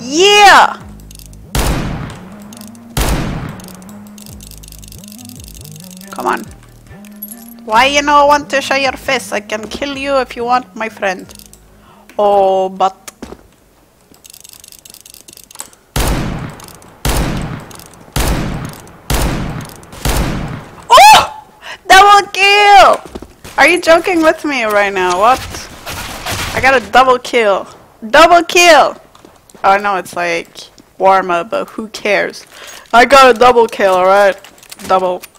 Yeah! Come on. Why you know want to show your face? I can kill you if you want, my friend. Oh, but... Oh! Double kill! Are you joking with me right now? What? I got a double kill. Double kill! Oh, I know it's like warm up, but who cares? I got a double kill, alright? Double.